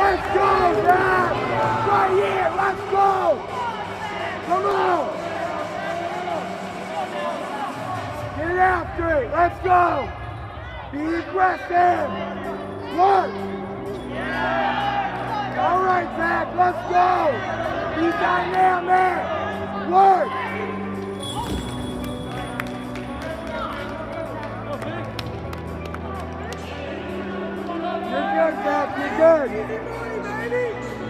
Let's go, Zach! Right here, let's go! Come on! Get after it, let's go! Be aggressive! Work! All right, Zach, let's go! Be dynamic! Work! You're good, Zach, you're good! Easy money, baby!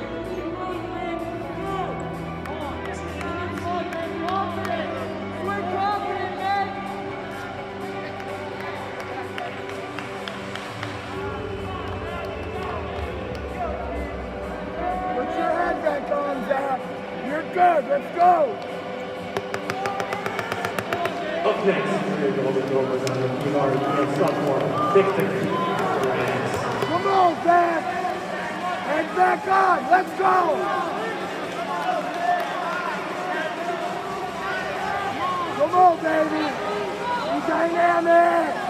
Swing confident, man! Put your head back on, Zach. You're good. Let's go. Up next, we're going to go over the PRU sophomore Victor. Come on, Zach. Head back on. Let's go. Come on, baby. Be dynamic.